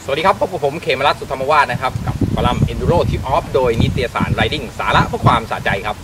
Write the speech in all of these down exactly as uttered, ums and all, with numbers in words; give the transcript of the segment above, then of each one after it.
สวัสดีครับพบกับผมเขมรัตน์สุธรรมวาทนะครับกับคอลัมน์ Enduro Tip Off โดยนิตยสาร Riding สาระเพื่อความสะใจครับ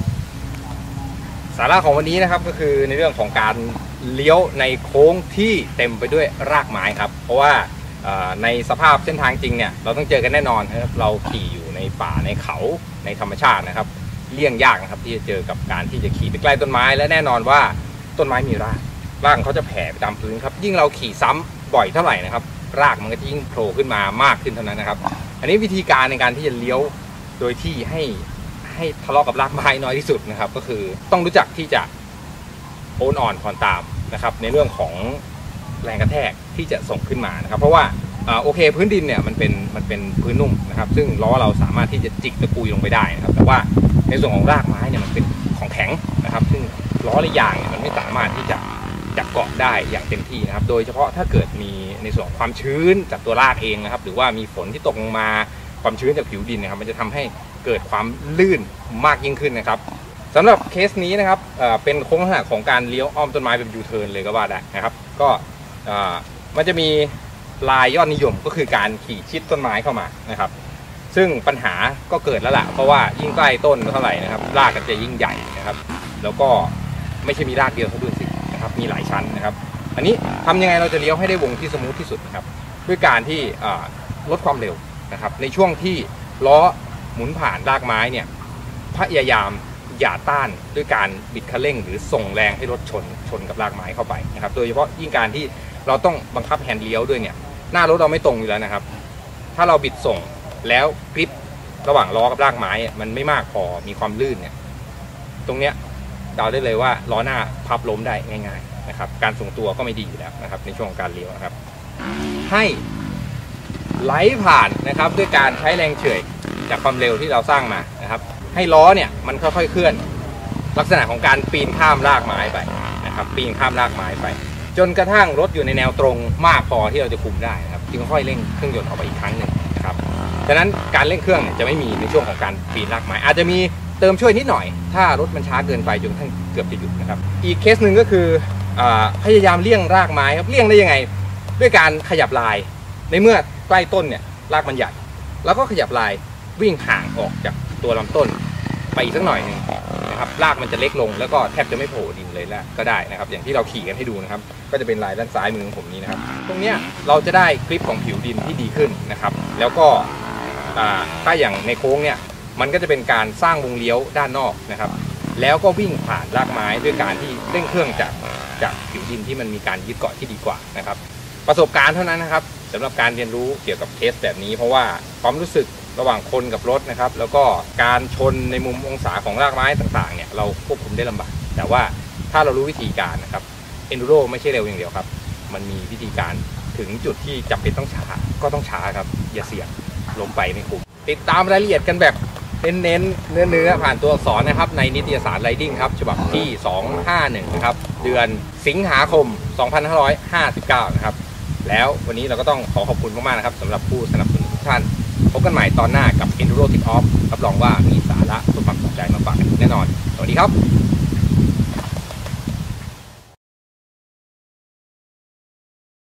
สาระของวันนี้นะครับก็คือในเรื่องของการเลี้ยวในโค้งที่เต็มไปด้วยรากไม้ครับเพราะว่าในสภาพเส้นทางจริงเนี่ยเราต้องเจอกันแน่นอนครับเราขี่อยู่ในป่าในเขาในธรรมชาตินะครับเลี่ยงยากนะครับที่จะเจอกับการที่จะขี่ไปใกล้ต้นไม้และแน่นอนว่าต้นไม้มีรากรากเขาจะแผ่ไปตามพื้นครับยิ่งเราขี่ซ้ำบ่อยเท่าไหร่นะครับรากมันก็ยิ่งโผล่ขึ้นมามากขึ้นเท่านั้นนะครับอันนี้วิธีการในการที่จะเลี้ยวโดยที่ให้ให้ทะเลาะกับรากไม้น้อยที่สุดนะครับก็คือต้องรู้จักที่จะโอนอ่อนผ่อนตามนะครับในเรื่องของแรงกระแทกที่จะส่งขึ้นมานะครับเพราะว่าโอเคพื้นดินเนี่ยมันเป็นมันเป็นพื้นนุ่มนะครับซึ่งล้อเราสามารถที่จะจิกตะกุยลงไปได้นะครับแต่ว่าในส่วนของรากไม้เนี่ยมันเป็นของแข็งนะครับซึ่งล้อและยางเนี่ยมันไม่สามารถที่จะจับเกาะได้อย่างเต็มที่นะครับโดยเฉพาะถ้าเกิดมีในส่วนของความชื้นจากตัวรากเองนะครับหรือว่ามีฝนที่ตกลงมาความชื้นจากผิวดินนะครับมันจะทำให้เกิดความลื่นมากยิ่งขึ้นนะครับสำหรับเคสนี้นะครับเป็นโค้งลักษณะของการเลี้ยวอ้อมต้นไม้เป็นยูเทิร์นเลยก็ว่าได้นะครับก็มันจะมีลายยอดนิยมก็คือการขี่ชิดต้นไม้เข้ามานะครับซึ่งปัญหาก็เกิดแล้วล่ะเพราะว่ายิ่งใกล้ต้นเท่าไหร่นะครับรากก็จะยิ่งใหญ่นะครับแล้วก็ไม่ใช่มีรากเดียวเท่าด้วยสินะครับมีหลายชั้นนะครับอันนี้ทำยังไงเราจะเลี้ยวให้ได้วงที่สมูทที่สุดนะครับด้วยการที่ลดความเร็วนะครับในช่วงที่ล้อหมุนผ่านรากไม้เนี่ยพยายามอย่าต้านด้วยการบิดคันเร่งหรือส่งแรงให้รถชนชนกับรากไม้เข้าไปนะครับโดยเฉพาะยิ่งการที่เราต้องบังคับแฮนด์เลี้ยวด้วยเนี่ยหน้ารถเราไม่ตรงอยู่แล้วนะครับถ้าเราบิดส่งแล้วกริประหว่างล้อกับรากไม้มันไม่มากพอมีความลื่นเนี่ยตรงเนี้ยเดาได้เลยว่าล้อหน้าพับล้มได้ง่ายๆนะครับการทรงตัวก็ไม่ดีอยู่แล้วนะครับในช่วงการเลี้ยวนะครับให้ไหลผ่านนะครับด้วยการใช้แรงเฉื่อยจากความเร็วที่เราสร้างมานะครับให้ล้อเนี่ยมันค่อยๆเคลื่อนลักษณะของการปีนข้ามรากไม้ไปนะครับปีนข้ามรากไม้ไปจนกระทั่งรถอยู่ในแนวตรงมากพอที่เราจะคุมได้นะครับจึงค่อยเร่งเครื่องยนต์ออกไปอีกครั้งหนึ่งนะครับฉะนั้นการเร่งเครื่องจะไม่มีในช่วงของการปีนรากไม้อาจจะมีเติมช่วยนิดหน่อยถ้ารถมันช้าเกินไปจนกระทั่งเกือบจะหยุดนะครับอีกเคสหนึ่งก็คือพยายามเลี่ยงรากไม้ครับเลี่ยงได้ยังไงด้วยการขยับลายในเมื่อใกล้ต้นเนี่ยรากมันใหญ่แล้วก็ขยับลายวิ่งห่างออกจากตัวลำต้นไปอีกสักหน่อยหนึ่งนะครับรากมันจะเล็กลงแล้วก็แทบจะไม่โผล่ดินเลยแล้วก็ได้นะครับอย่างที่เราขี่กันให้ดูนะครับก็จะเป็นลายด้านซ้ายมือของผมนี้นะครับตรงเนี้ยเราจะได้กริปของผิวดินที่ดีขึ้นนะครับแล้วก็ถ้าอย่างในโค้งเนี่ยมันก็จะเป็นการสร้างวงเลี้ยวด้านนอกนะครับแล้วก็วิ่งผ่านรากไม้ด้วยการที่เร่งเครื่องจากจากผิวดินที่มันมีการยึดเกาะที่ดีกว่านะครับประสบการณ์เท่านั้นนะครับสำหรับการเรียนรู้เกี่ยวกับเคสแบบนี้เพราะว่าความรู้สึกระหว่างคนกับรถนะครับแล้วก็การชนในมุมองศาของรากไม้ต่างๆเนี่ยเราควบคุมได้ลำบากแต่ว่าถ้าเรารู้วิธีการนะครับ Enduro ไม่ใช่เร็วอย่างเดียวครับมันมีวิธีการถึงจุดที่จำเป็นต้องช้าก็ต้องช้าครับอย่าเสี่ยงลงไปไม่คุ้มติดตามรายละเอียดกันแบบเน้นๆเนื้อๆผ่านตัวอักษรนะครับในนิตยสาร Riding ครับฉบับที่สองร้อยห้าสิบเอ็ดนะครับเดือนสิงหาคมสองพันห้าร้อยห้าสิบเก้านะครับแล้ววันนี้เราก็ต้องขอขอบคุณมากๆนะครับสำหรับผู้สนับสนุนทุกท่านพบกันใหม่ตอนหน้ากับ Enduro Tip Off รับรองว่ามีสาระเพื่อความสนใจมาฝากกันแน่นอนสวัสดีครับ